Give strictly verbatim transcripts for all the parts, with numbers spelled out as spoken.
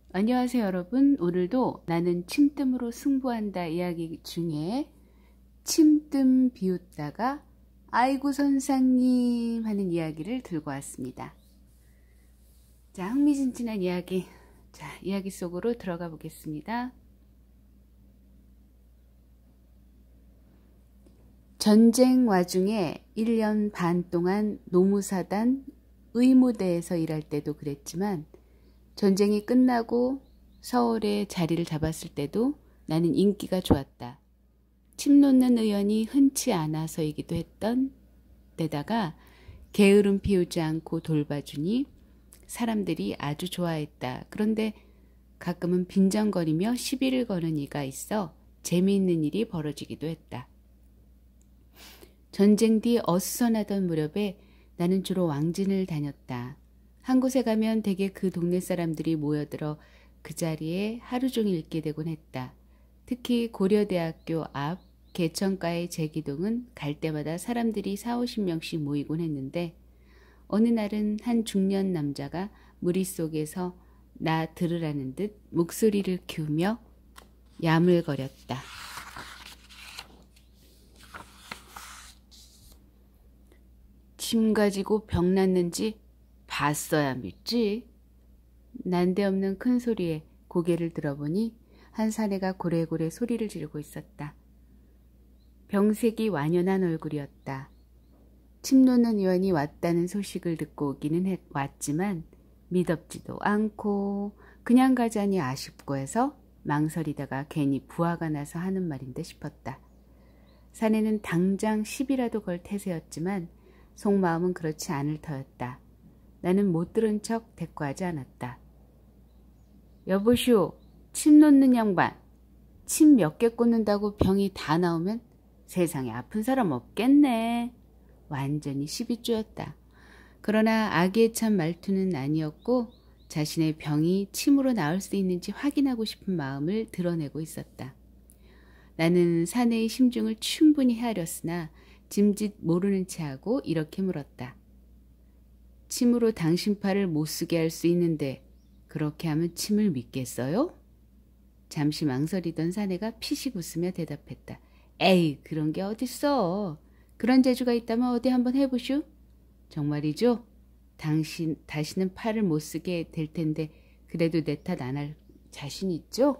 안녕하세요 여러분. 오늘도 나는 침뜸으로 승부한다 이야기 중에 침뜸 비웃다가 아이고 선생님 하는 이야기를 들고 왔습니다. 자, 흥미진진한 이야기. 자, 이야기 속으로 들어가 보겠습니다. 전쟁 와중에 일 년 반 동안 노무사단 의무대에서 일할 때도 그랬지만 전쟁이 끝나고 서울에 자리를 잡았을 때도 나는 인기가 좋았다. 침 놓는 의원이 흔치 않아서이기도 했던 데다가 게으름 피우지 않고 돌봐주니 사람들이 아주 좋아했다. 그런데 가끔은 빈정거리며 시비를 거는 이가 있어 재미있는 일이 벌어지기도 했다. 전쟁 뒤 어수선하던 무렵에 나는 주로 왕진을 다녔다. 한 곳에 가면 대개 그 동네 사람들이 모여들어 그 자리에 하루 종일 있게 되곤 했다. 특히 고려대학교 앞 개천가의 제기동은 갈 때마다 사람들이 사오십 명씩 모이곤 했는데 어느 날은 한 중년 남자가 무리 속에서 나 들으라는 듯 목소리를 키우며 야물거렸다. 침 가지고 병 났는지 봤어야 믿지. 난데없는 큰 소리에 고개를 들어보니 한 사내가 고래고래 소리를 지르고 있었다. 병색이 완연한 얼굴이었다. 침 놓는 의원이 왔다는 소식을 듣고 오기는 했, 왔지만 미덥지도 않고 그냥 가자니 아쉽고 해서 망설이다가 괜히 부하가 나서 하는 말인데 싶었다. 사내는 당장 시비라도 걸 태세였지만 속마음은 그렇지 않을 터였다. 나는 못 들은 척 대꾸하지 않았다. 여보시오, 침 놓는 양반. 침 몇 개 꽂는다고 병이 다 나오면 세상에 아픈 사람 없겠네. 완전히 시비 쪼였다. 그러나 아기의 참 말투는 아니었고 자신의 병이 침으로 나을 수 있는지 확인하고 싶은 마음을 드러내고 있었다. 나는 사내의 심중을 충분히 헤아렸으나 짐짓 모르는 체하고 이렇게 물었다. 침으로 당신 팔을 못쓰게 할 수 있는데 그렇게 하면 침을 믿겠어요? 잠시 망설이던 사내가 피식 웃으며 대답했다. 에이, 그런 게 어딨어. 그런 재주가 있다면 어디 한번 해보슈? 정말이죠? 당신 다시는 팔을 못쓰게 될 텐데 그래도 내 탓 안 할 자신 있죠?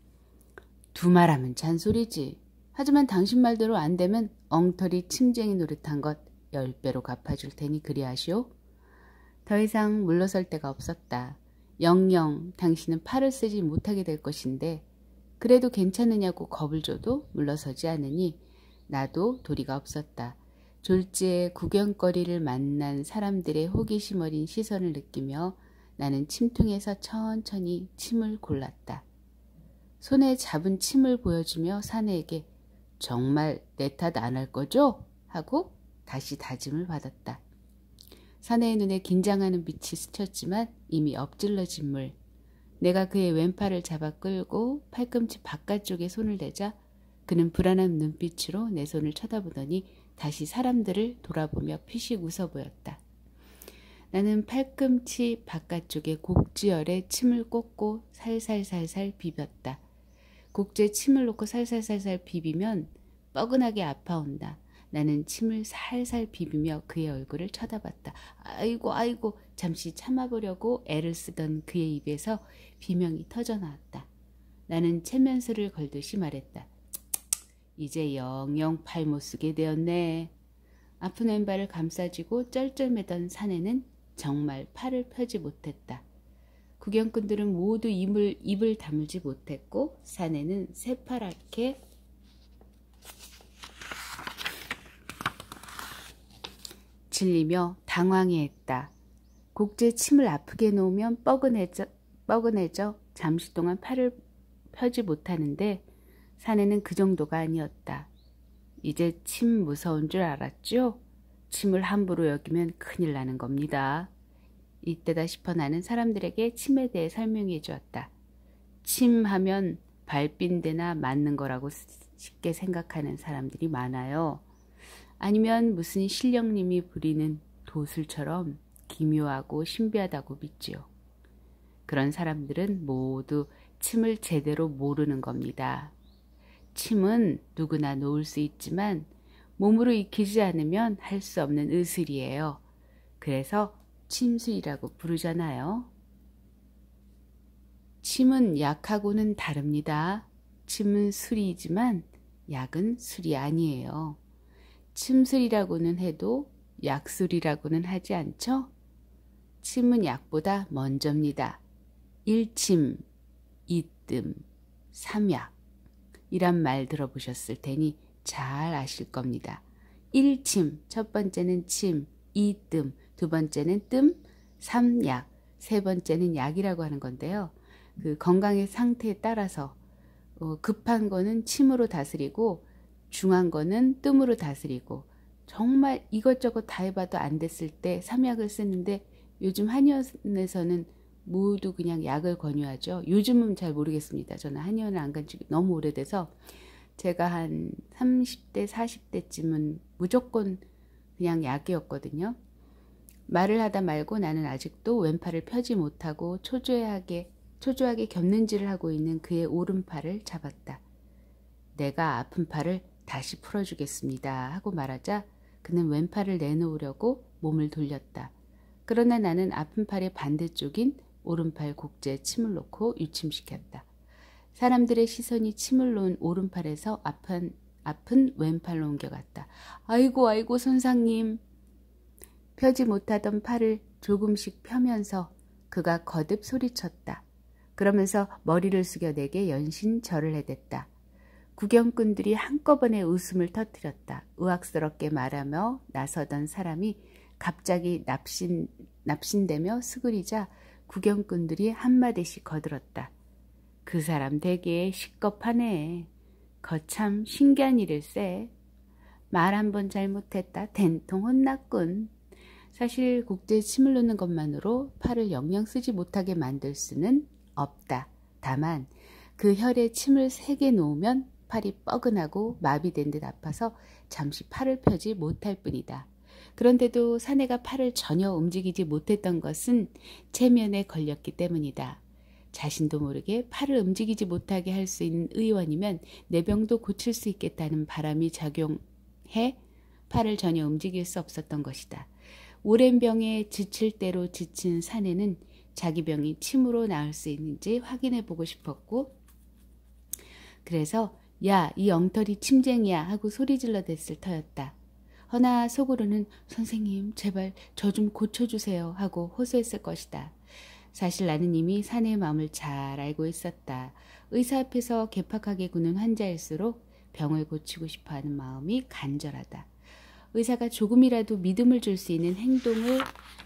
두말하면 잔소리지. 하지만 당신 말대로 안 되면 엉터리 침쟁이 노릇한 것 열 배로 갚아줄 테니 그리하시오. 더 이상 물러설 데가 없었다. 영영 당신은 팔을 쓰지 못하게 될 것인데 그래도 괜찮으냐고 겁을 줘도 물러서지 않으니 나도 도리가 없었다. 졸지에 구경거리를 만난 사람들의 호기심 어린 시선을 느끼며 나는 침통에서 천천히 침을 골랐다. 손에 잡은 침을 보여주며 사내에게 정말 내 탓 안 할 거죠? 하고 다시 다짐을 받았다. 사내의 눈에 긴장하는 빛이 스쳤지만 이미 엎질러진 물. 내가 그의 왼팔을 잡아 끌고 팔꿈치 바깥쪽에 손을 대자 그는 불안한 눈빛으로 내 손을 쳐다보더니 다시 사람들을 돌아보며 피식 웃어 보였다. 나는 팔꿈치 바깥쪽에 곡지열에 침을 꽂고 살살살살 비볐다. 곡지에 침을 놓고 살살살살 비비면 뻐근하게 아파온다. 나는 침을 살살 비비며 그의 얼굴을 쳐다봤다. 아이고 아이고 잠시 참아보려고 애를 쓰던 그의 입에서 비명이 터져나왔다. 나는 체면서를 걸듯이 말했다. 이제 영영 팔 못쓰게 되었네. 아픈 왼발을 감싸쥐고 쩔쩔매던 사내는 정말 팔을 펴지 못했다. 구경꾼들은 모두 입을, 입을 다물지 못했고 사내는 새파랗게 질리며 당황해했다. 곡지에 침을 아프게 놓으면 뻐근해져, 뻐근해져 잠시 동안 팔을 펴지 못하는데 사내는 그 정도가 아니었다. 이제 침 무서운 줄 알았죠? 침을 함부로 여기면 큰일 나는 겁니다. 이때다 싶어 나는 사람들에게 침에 대해 설명해 주었다. 침 하면 발빈대나 맞는 거라고 쉽게 생각하는 사람들이 많아요. 아니면 무슨 신령님이 부리는 도술처럼 기묘하고 신비하다고 믿지요. 그런 사람들은 모두 침을 제대로 모르는 겁니다. 침은 누구나 놓을 수 있지만 몸으로 익히지 않으면 할 수 없는 의술이에요. 그래서 침술이라고 부르잖아요. 침은 약하고는 다릅니다. 침은 술이지만 약은 술이 아니에요. 침술이라고는 해도 약술이라고는 하지 않죠? 침은 약보다 먼저입니다. 일침, 이뜸, 삼약 이란 말 들어보셨을 테니 잘 아실 겁니다. 일침, 첫 번째는 침, 이뜸, 두 번째는 뜸, 삼약, 세 번째는 약이라고 하는 건데요. 그 건강의 상태에 따라서 어, 급한 거는 침으로 다스리고 중한 거는 뜸으로 다스리고 정말 이것저것 다 해봐도 안 됐을 때 삼약을 쓰는데 요즘 한의원에서는 모두 그냥 약을 권유하죠. 요즘은 잘 모르겠습니다. 저는 한의원을 안 간 지 너무 오래돼서 제가 한 삼십 대, 사십 대쯤은 무조건 그냥 약이었거든요. 말을 하다 말고 나는 아직도 왼팔을 펴지 못하고 초조하게 초조하게 겹는질을 하고 있는 그의 오른팔을 잡았다. 내가 아픈 팔을 다시 풀어주겠습니다 하고 말하자 그는 왼팔을 내놓으려고 몸을 돌렸다. 그러나 나는 아픈 팔의 반대쪽인 오른팔 곡제에 침을 놓고 유침시켰다. 사람들의 시선이 침을 놓은 오른팔에서 아픈, 아픈 왼팔로 옮겨갔다. 아이고 아이고 선상님. 펴지 못하던 팔을 조금씩 펴면서 그가 거듭 소리쳤다. 그러면서 머리를 숙여 내게 연신 절을 해댔다. 구경꾼들이 한꺼번에 웃음을 터뜨렸다. 의학스럽게 말하며 나서던 사람이 갑자기 납신, 납신되며 스그리자 구경꾼들이 한마디씩 거들었다. 그 사람 되게 시겁하네. 거참 신기한 일일세. 말 한 번 잘못했다. 된통 혼났군. 사실 곡제에 침을 놓는 것만으로 팔을 영영 쓰지 못하게 만들 수는 없다. 다만 그 혈에 침을 세게 놓으면 팔이 뻐근하고 마비된 듯 아파서 잠시 팔을 펴지 못할 뿐이다. 그런데도 사내가 팔을 전혀 움직이지 못했던 것은 체면에 걸렸기 때문이다. 자신도 모르게 팔을 움직이지 못하게 할 수 있는 의원이면 내 병도 고칠 수 있겠다는 바람이 작용해 팔을 전혀 움직일 수 없었던 것이다. 오랜 병에 지칠 대로 지친 사내는 자기 병이 침으로 나을 수 있는지 확인해 보고 싶었고 그래서 야, 이 엉터리 침쟁이야 하고 소리질러 댔을 터였다. 허나 속으로는 선생님 제발 저 좀 고쳐주세요 하고 호소했을 것이다. 사실 나는 이미 사내의 마음을 잘 알고 있었다. 의사 앞에서 개팍하게 구는 환자일수록 병을 고치고 싶어하는 마음이 간절하다. 의사가 조금이라도 믿음을 줄 수 있는 행동을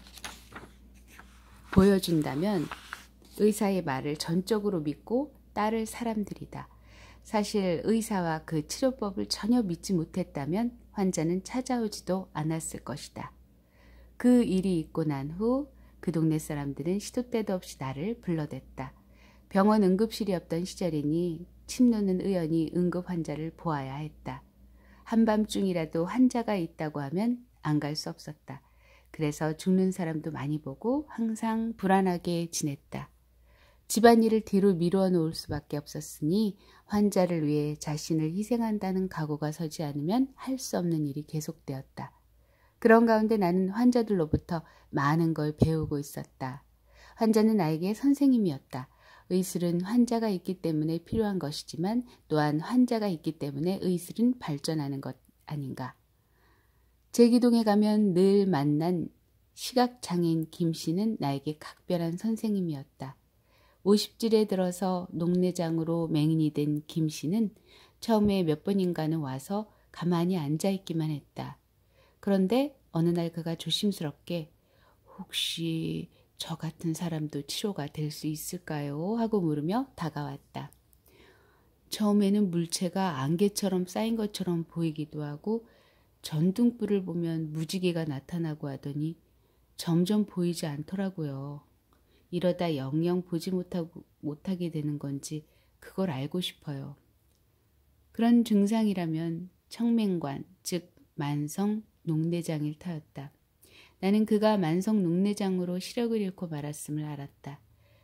보여준다면 의사의 말을 전적으로 믿고 따를 사람들이다. 사실 의사와 그 치료법을 전혀 믿지 못했다면 환자는 찾아오지도 않았을 것이다. 그 일이 있고 난 후 그 동네 사람들은 시도 때도 없이 나를 불러댔다. 병원 응급실이 없던 시절이니 침 놓는 의원이 응급 환자를 보아야 했다. 한밤중이라도 환자가 있다고 하면 안 갈 수 없었다. 그래서 죽는 사람도 많이 보고 항상 불안하게 지냈다. 집안일을 뒤로 미루어 놓을 수밖에 없었으니 환자를 위해 자신을 희생한다는 각오가 서지 않으면 할 수 없는 일이 계속되었다. 그런 가운데 나는 환자들로부터 많은 걸 배우고 있었다. 환자는 나에게 선생님이었다. 의술은 환자가 있기 때문에 필요한 것이지만 또한 환자가 있기 때문에 의술은 발전하는 것 아닌가. 제기동에 가면 늘 만난 시각장애인 김씨는 나에게 각별한 선생님이었다. 오십질에 들어서 녹내장으로 맹인이 된 김씨는 처음에 몇 번인가는 와서 가만히 앉아있기만 했다. 그런데 어느 날 그가 조심스럽게 혹시 저 같은 사람도 치료가 될 수 있을까요? 하고 물으며 다가왔다. 처음에는 물체가 안개처럼 쌓인 것처럼 보이기도 하고 전등불을 보면 무지개가 나타나고 하더니 점점 보이지 않더라고요. 이러다 영영 보지 못하고, 못하게 되는 건지 그걸 알고 싶어요. 그런 증상이라면 청맹관, 즉 만성 녹내장일 터였다. 나는 그가 만성 녹내장으로 시력을 잃고 말았음을 알았다.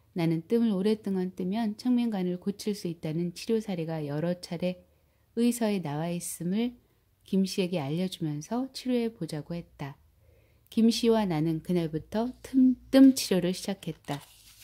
나는 뜸을 오랫동안 뜨면 청명간을 고칠 수 있다는 치료 사례가 여러 차례 의서에 나와 있음을 김 씨에게 알려주면서 치료해 보자고 했다. 김 씨와 나는 그날부터 틈, 뜸 치료를 시작했다.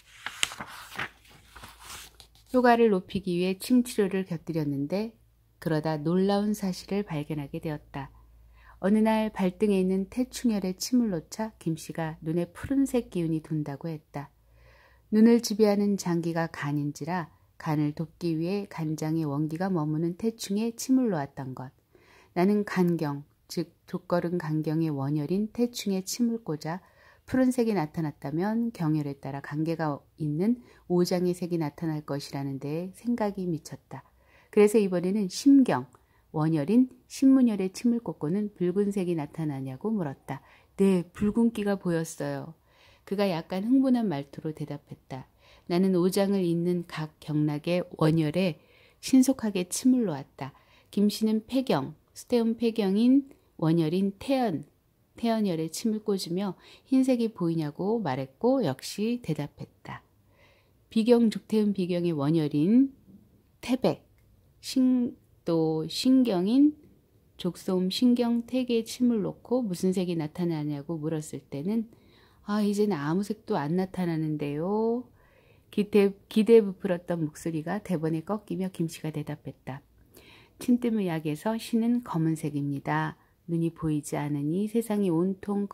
효과를 높이기 위해 침 치료를 곁들였는데 그러다 놀라운 사실을 발견하게 되었다. 어느 날 발등에 있는 태충혈에 침을 놓자 김 씨가 눈에 푸른색 기운이 돈다고 했다. 눈을 지배하는 장기가 간인지라 간을 돕기 위해 간장의 원기가 머무는 태충에 침을 놓았던 것. 나는 간경, 즉 족걸은 간경의 원혈인 태충에 침을 꽂아 푸른색이 나타났다면 경혈에 따라 관계가 있는 오장의 색이 나타날 것이라는 데에 생각이 미쳤다. 그래서 이번에는 심경, 원혈인 신문혈에 침을 꽂고는 붉은색이 나타나냐고 물었다. 네, 붉은기가 보였어요. 그가 약간 흥분한 말투로 대답했다. 나는 오장을 잇는 각 경락의 원혈에 신속하게 침을 놓았다. 김 씨는 폐경, 스테온 폐경인 원혈인 태연, 태연혈에 침을 꽂으며 흰색이 보이냐고 말했고 역시 대답했다. 비경, 족태음 비경의 원혈인 태백, 신, 또 신경인 족소음 신경 태계에 침을 놓고 무슨 색이 나타나냐고 물었을 때는 아, 이제는 아무 색도 안 나타나는데요. 기대, 기대에 부풀었던 목소리가 대번에 꺾이며 김씨가 대답했다. 침뜸의 약에서 신은 검은색입니다. 눈이 보이지 않으니 세상이 온통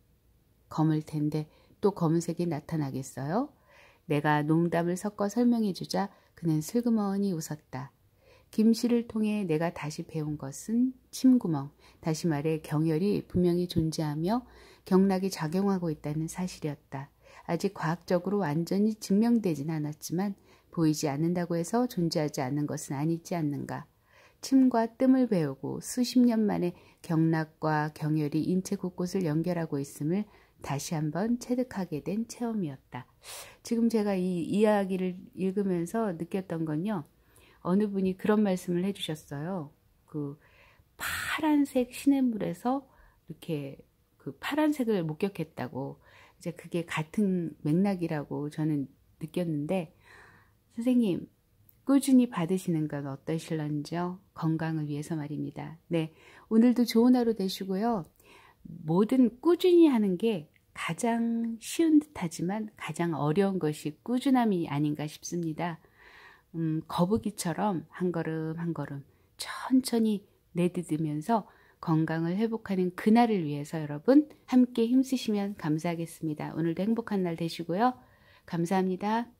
검을 텐데 또 검은색이 나타나겠어요? 내가 농담을 섞어 설명해 주자 그는 슬그머니 웃었다. 김씨를 통해 내가 다시 배운 것은 침구멍, 다시 말해 경혈이 분명히 존재하며 경락이 작용하고 있다는 사실이었다. 아직 과학적으로 완전히 증명되진 않았지만 보이지 않는다고 해서 존재하지 않는 것은 아니지 않는가. 침과 뜸을 배우고 수십 년 만에 경락과 경혈이 인체 곳곳을 연결하고 있음을 다시 한번 체득하게 된 체험이었다. 지금 제가 이 이야기를 읽으면서 느꼈던 건요. 어느 분이 그런 말씀을 해주셨어요. 그 파란색 시냇물에서 이렇게 그 파란색을 목격했다고. 이제 그게 같은 맥락이라고 저는 느꼈는데, 선생님 꾸준히 받으시는 건 어떠실런지요? 건강을 위해서 말입니다. 네, 오늘도 좋은 하루 되시고요. 뭐든 꾸준히 하는 게 가장 쉬운 듯하지만 가장 어려운 것이 꾸준함이 아닌가 싶습니다. 음, 거북이처럼 한 걸음 한 걸음 천천히 내딛으면서 건강을 회복하는 그날을 위해서 여러분 함께 힘쓰시면 감사하겠습니다. 오늘도 행복한 날 되시고요. 감사합니다.